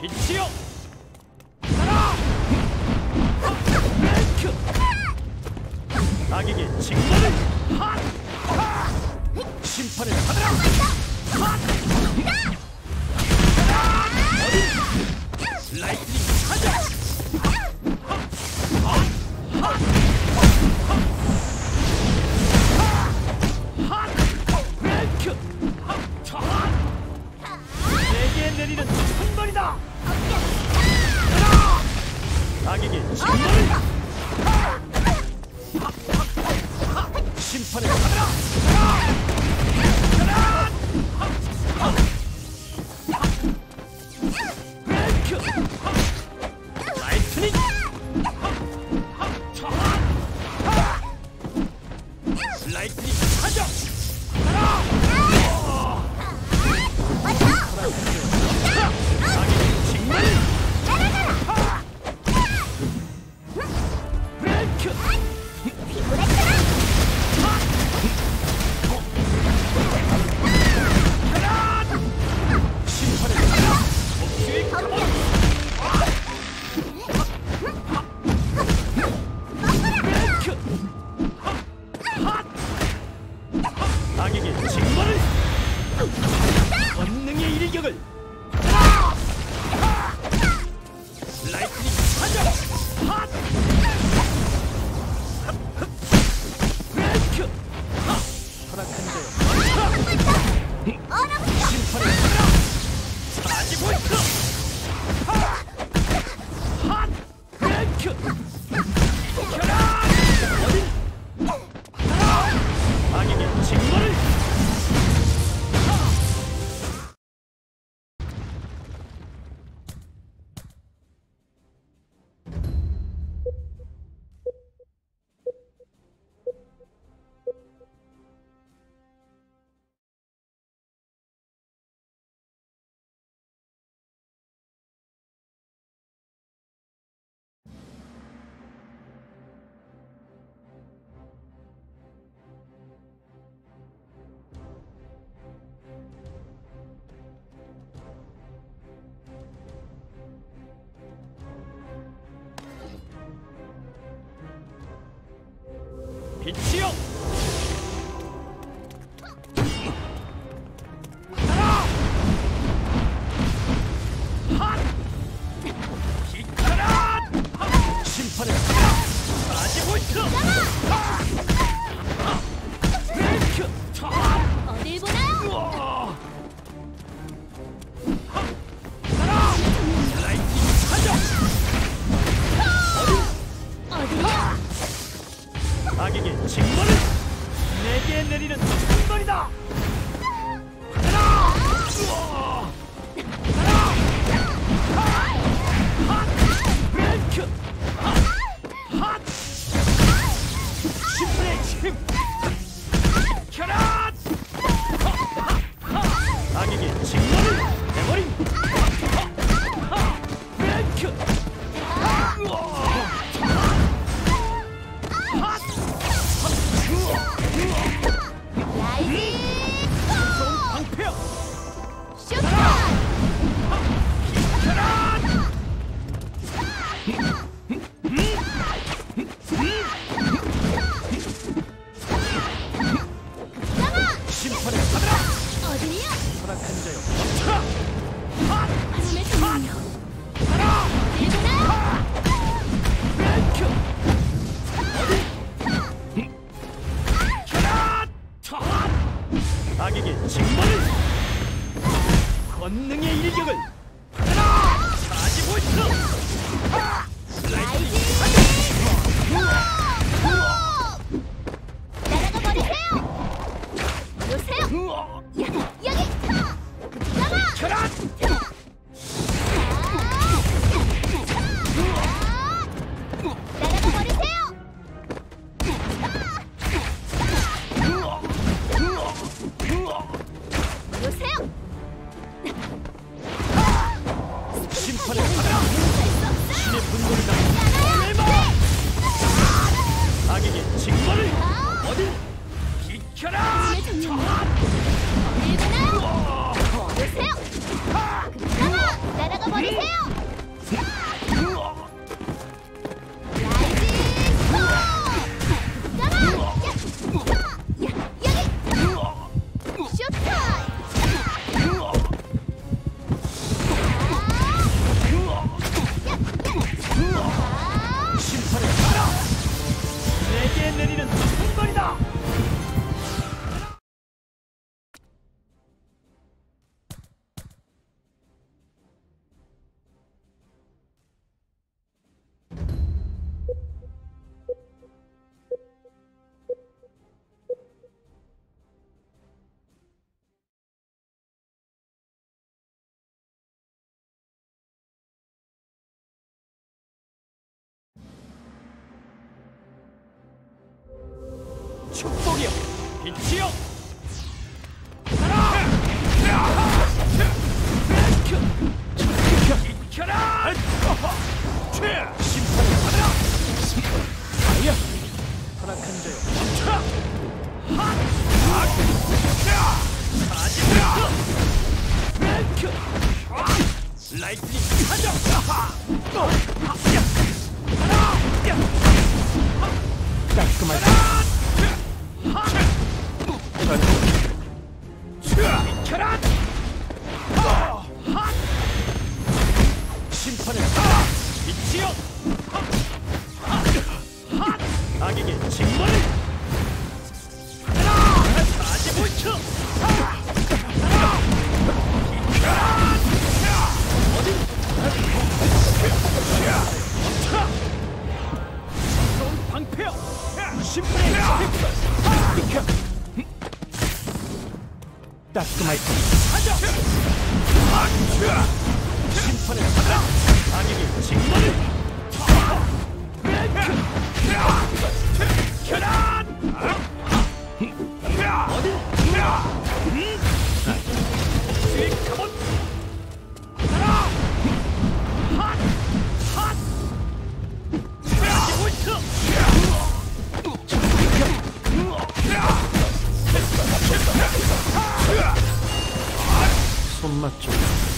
빛이여! 가라! 뱅크! 악에게 징벌을! 핫! 심판을 받아라! 핫! 어디? 라이트닝 찾아! 뱅크! 내게 내리는 천벌이다! 악에게 징벌을! 심판을 받아라! 뱅크! 라이트닝! 라이트닝 찾아! 악에게 징벌을! 뱅크! 심판을 받아라! 목수의 가방! 뱅크! 악에게 징벌을! 권능의 일격을! 라이트닝 찾아! 핫! 뱅크! 허락한 자여! 심판을 받아라! 사지 포인트! 핫! 뱅크! 켜라! 어딘? 악에게 징벌을! 빛이여! 받아라! 핫! 기카라! 심판을 받아라! 사지 포인트! 뱅크! 어딜 보나요? 우와! 받아라! 라이팅 찾아! 어디야? 악에게 징벌을! 내게 내리는 천벌이다! 받아라! 우와! 받아라! 핫! 뱅크! 핫! 심판의 힘! 켜라! 악에게 징벌을! 내버림! 뱅크! 우와! 핫! 라이징 방패야! 슈퍼! 켜라! 심판을 받아라! 어디야? 허락한 자여 멈춰라! 핫! 바람의 소리요. 가라! 어딜 보나요? 뱅크! 어디? 켜라! 핫! 악에게 징벌을! 권능의 일격을! 받아라! 사지 포인트! 라이트닝 날아가 버리세요! 보세요! 우와! 여기! 잡아! 켜라! 날아가 버리세요! 보세요! 심판을 받아라! 신의 분노를 당해 악에게 징벌을! 어디? 비켜라! 어딜 보나요? 보세요! 날아가 버리세요! 축복이여 빛이여 비켜라! 심판을 받아라! 아야! 타락한 자여 라이트닝 하자! 깔끔하게 비켜라! 심판을 받아라! 빛이여! 악에게 징벌을! 빠지고 있어! 무서운 방패여! 심판의 비켜! 따끔할 하자! 심판을 받아라! 악에게 징벌을! 손맛 좀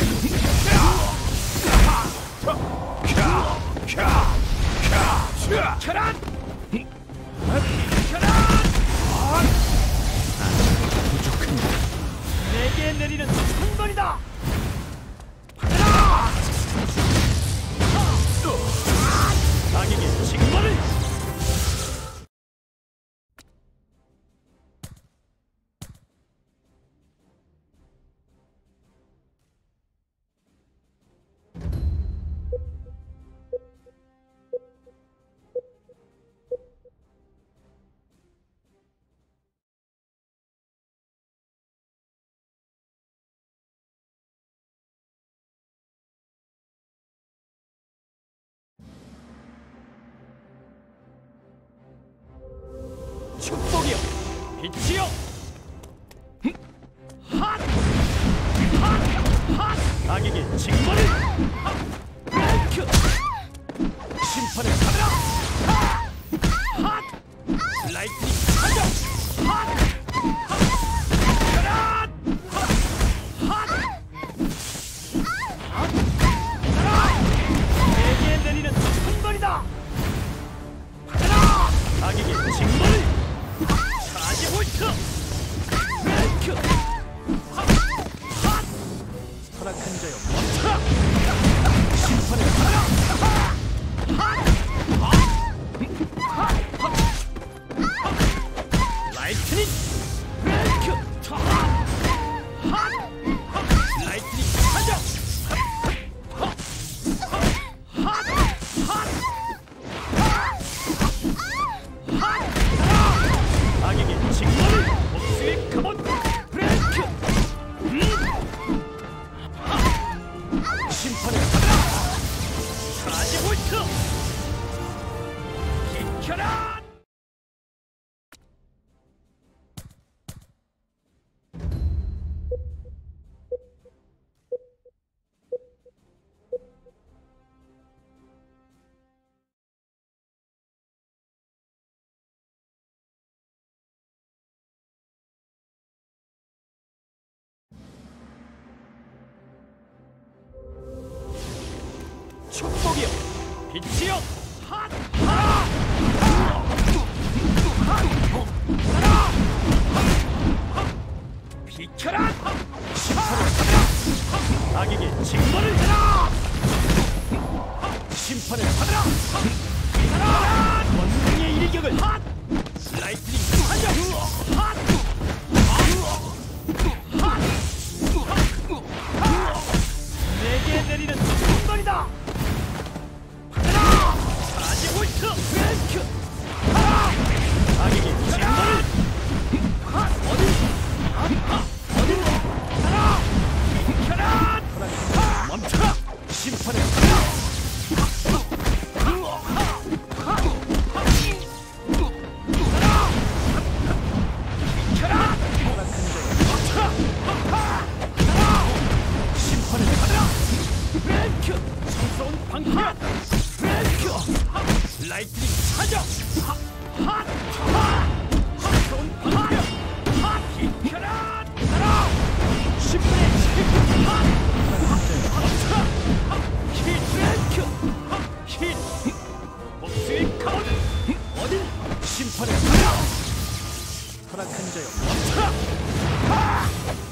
부족합니다. 내게 내리는 한번이다. 악에게 징벌을. 축복이여 빛이여 악에게 징벌을 심판을 받아라 라이트닝 하자 내게 내리는 한번이다 악에게 징벌을 가지고 있어! 타락한 자여 멈춰라! 심판을 받아라! 라이트닝! 라이트닝 하자! 악에게 징벌을 복수의 가본 브레이크 심판을 받아라 가지고 있어 비켜라 축복이여 빛이여 비켜라 심판을 받아라 악에게 징벌을 해라 심판을 받아라 원숭이의 일격을 라이트닝 하자 내게 내리는 한번이다 가지고 있어 악에게 징벌을 비켜라 멈춰라 심판을 받아라 무서운 방패 브레이크 라이트닝 차저 무서운 방패 비켜라 따라 10분의 7 힐 브레이크 힐 목숨이 가온 어딜 심판의 가라 타락한 자여 멈춰라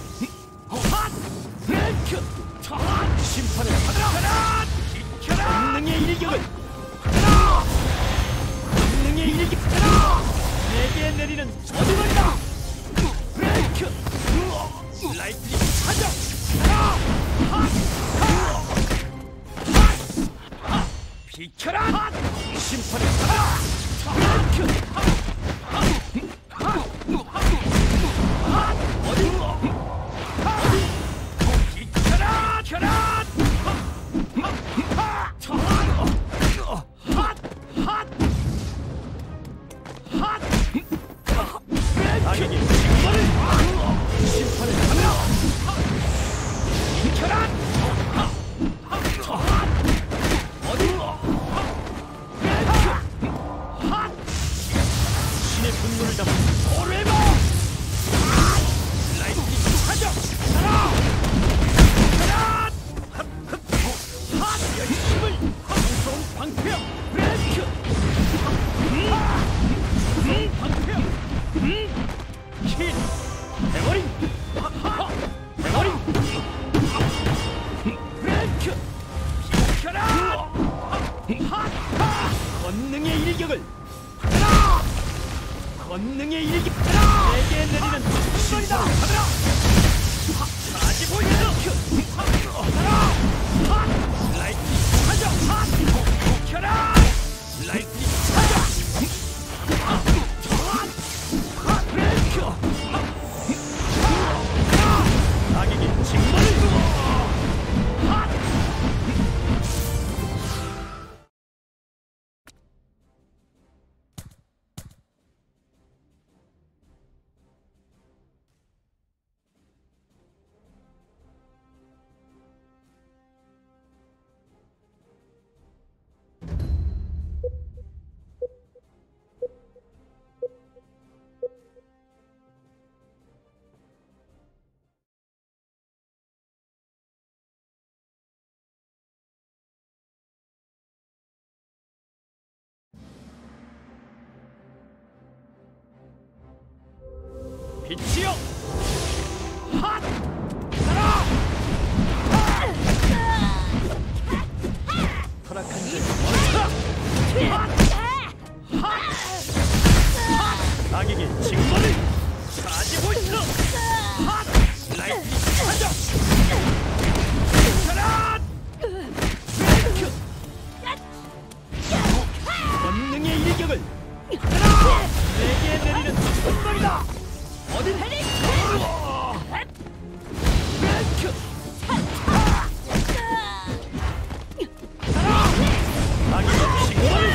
브레이크 심판을 받아라! 비켜라! 권능의 일격을 받아라! 권능의 일격 받아라! 내게 내리는 어둠이다! 브레이크! 라이트닝 사정! 비켜라! 심판을 받아라! 브레이크! 권능의 일격을 받아라! 권능의 일격 받아라! 내게 내리는 순간이다! 받아라! 가지고 있어! 받아라! 라이트닝 사정! 비켜라! 라이트닝 사정! 브레이크! 악에게 징벌을 주어! 빛이여! 핫! 따라! 타락한 자 멈춰! 핫! 악에게 징벌을 가지고 있어! 핫! 라이트닝 사정! 비켜라! 브레이크! 권능의 일격을 따라! 내게 내리는 선방이다! 어딜 브레이크! 악의 징벌을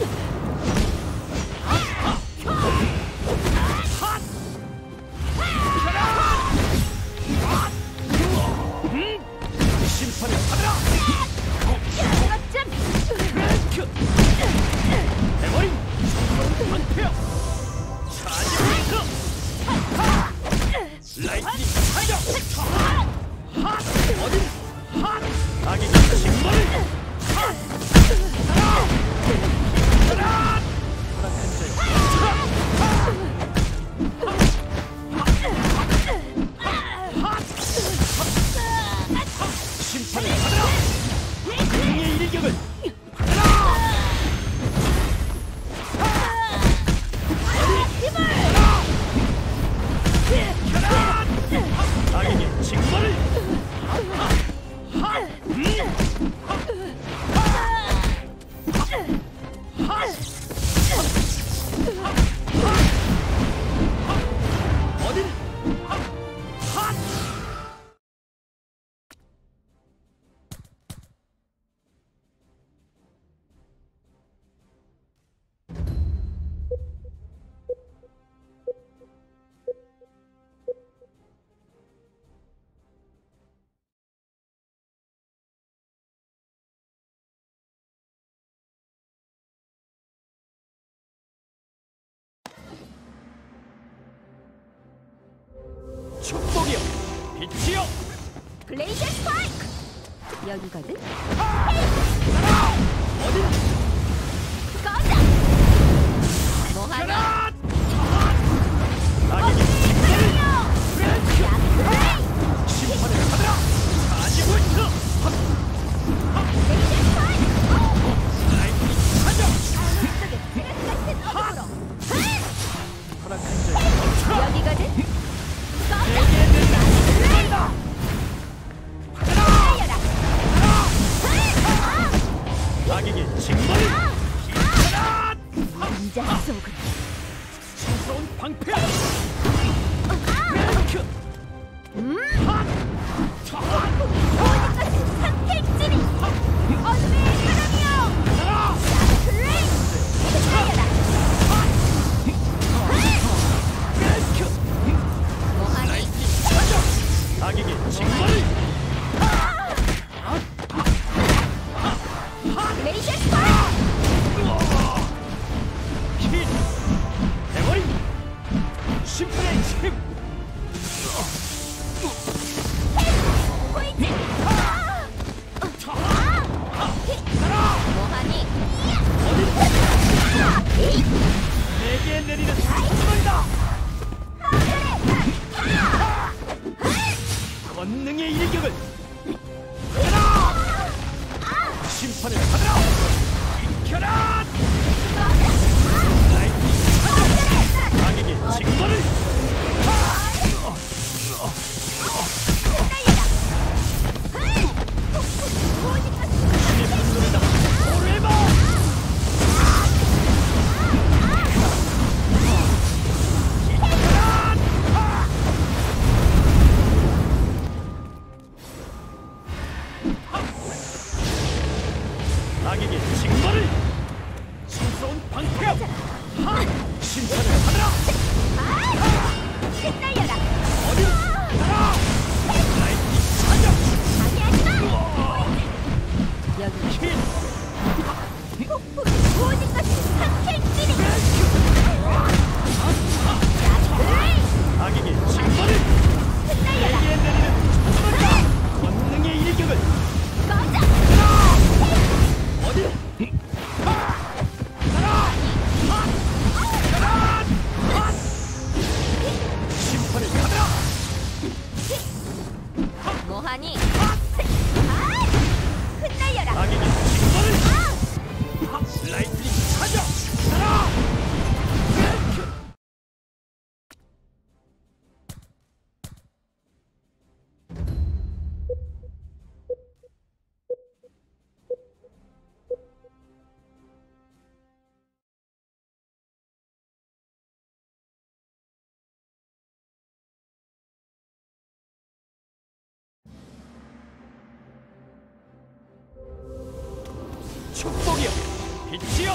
심판을 받아라! 브레이크! 해버린 방패! 차지하면서 빛이여! 블레이저 스파이크! 여기거든? 어디다! 꺼져! 뭐하냐? 악에게 징벌을! 야크레이! 심판을 받으라! 가지고 있어! 블레이저 스파이크! 라이트닝 사격! 속에 쓰레기 같은 어둠으로! 허락한 자의 여기거든? 꺼져! 내게 야크레이! 악에게 징벌을! 기차라! 인자 속은 무서운 방패! 모든 것을 삼킬지니 어둠의 사람이여 야크레이 흩날려라 뭐하니 악에게 징벌을! 레이저 스파이크 킬! 대머리! 심판의 힘! 포인트 뭐하니 내게 내리는 순간이다! 권능의 일격을! 심판을 받으라! 비켜라! 라이트닝 사격! 악에게 징벌을! 신의 분노를 담아 오래봐! 악에게 징벌을! 무서운 방패! 심판을 받으라! 흩날려라 라이트닝 사격! 방해하지마 여기 킬! 모든 것을 삼킬지니 야크레이 악에게 징벌을! 흩날려라 내게 내리는 권능의 일격을! 꺼져 어디다! 심판을 받으라! 뭐하니 흩날려라 악에게 징벌을! 라이트닝 사격! 축복이여! 빛이여!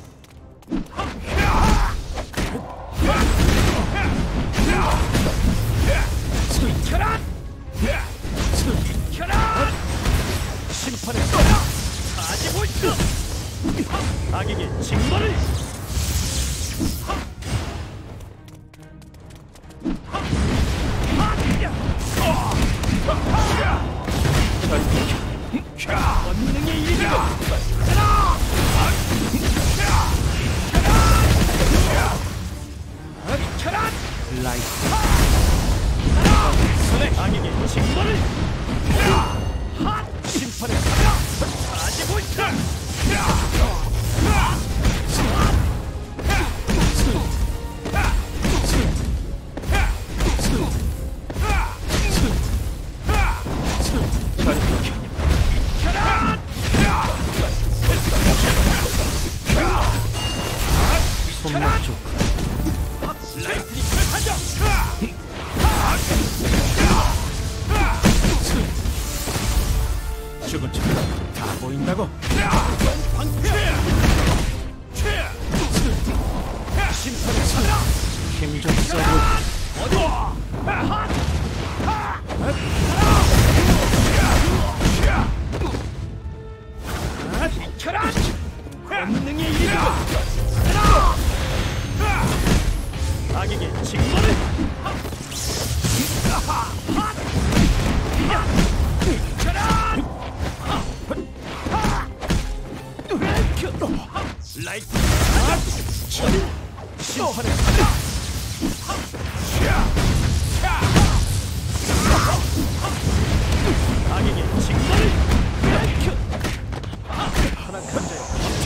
비켜라! 비켜라! 심판을 쏘라! 가지고 있어! 악에게 징벌을! 권능의 일격을! 비켜라! 라이트 손에 악에게 징벌을! 심판을 받으라! 가지고 있어! 손목 쪽 라이트닝 사격! 죽은 척다 보인다고? 방패! 심판을 찾아라! 힘좀 써보 어디? 비켜라! 권능의 이름을! 악에게 징벌을! 라이트 심판의 악에게 직면을 하나 간자요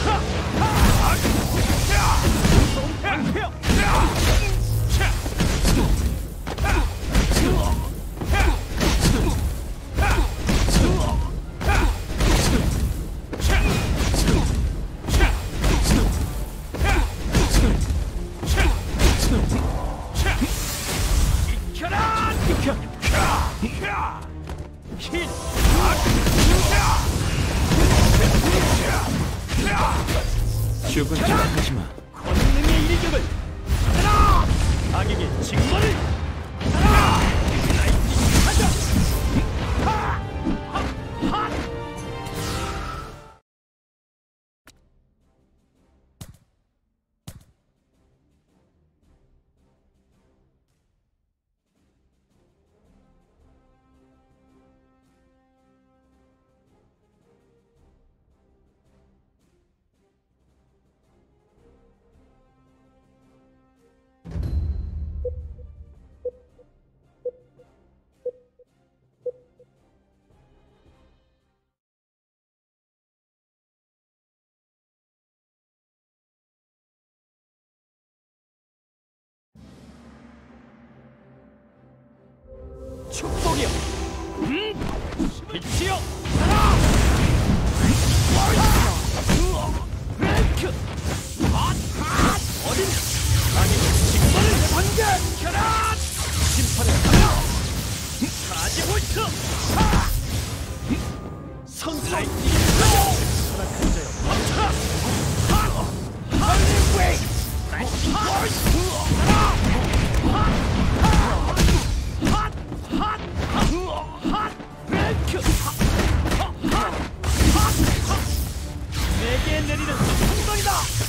죽은 척 하지마. 권능의 일격을 받아라. 악에게 직면을 받아라. 라이팅 하자. 축복이여, 빛이여, 하나, 브레이크, 어린 악의 직만을 반개, 켜라, 심판의 하나, 가지볼트, 선라이팅, 하나 간자여, 멈춰라, 할리웨이, 라이팅 볼트, 하나, 내게 내리는 한방이다.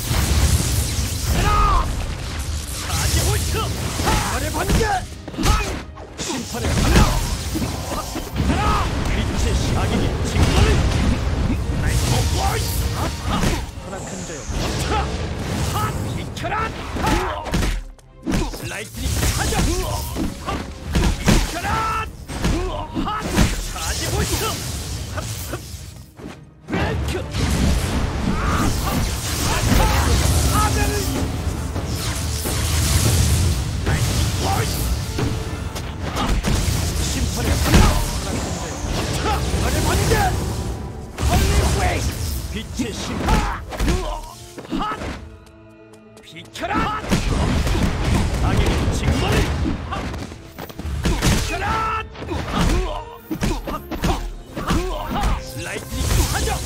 해라. 가지볼트. 발의 반개. 심판의 하나. 해라. 빛의 시악에게 직면을. 나이스 보이스. 하나 큰자요. 멈춰라. 비켜라. 라이트닝 하자. 비켜라. 가지볼트. 브레이크. 아벨을 심판의 하나 하늘 반대 헐리웨이 빛의 심판 비켜라 악에게 직면을 비켜라 라이트닝 하자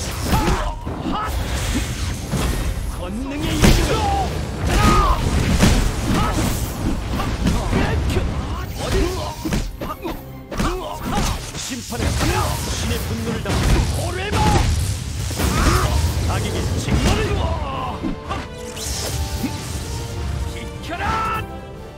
권능의 이름으로 심판의 하나 신의 분노를 담은 포레버 악에게 직면을 비켜라.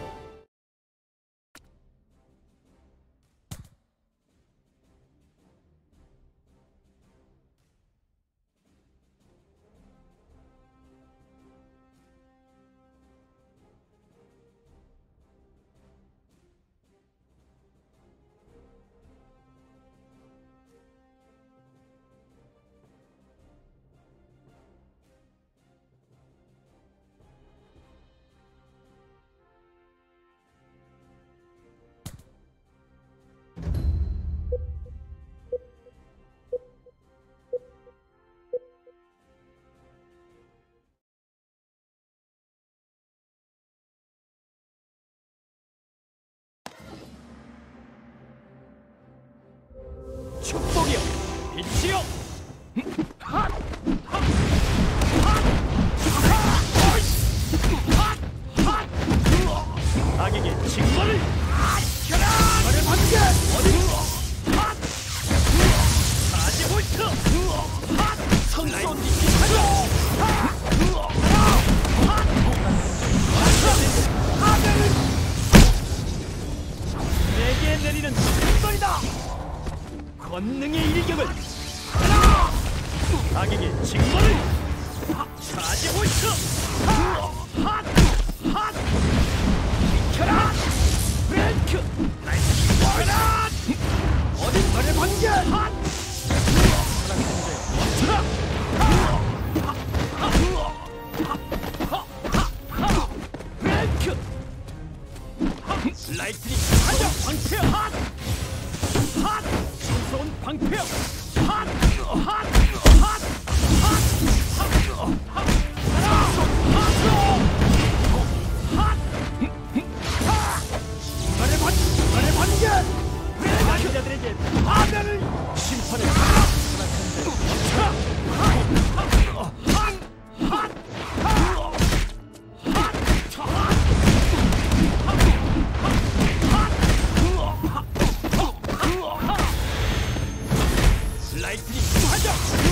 축복이여, 빛이여, 악에게 직면을 켜라. 발의 반개 어디 가지볼트 선라이팅 내게 내리는 신발이다. 징벌을 차지하고 있어. 핫 비켜라. 브레이크 나이스 와라. 어딘 너의 관계. 핫 멈춰라. 브레이크 라이트닝 가자. 방패 핫 무서운 방패 너의 관계. 강자들에게 하늘을 심판해. 라이트닝 가자.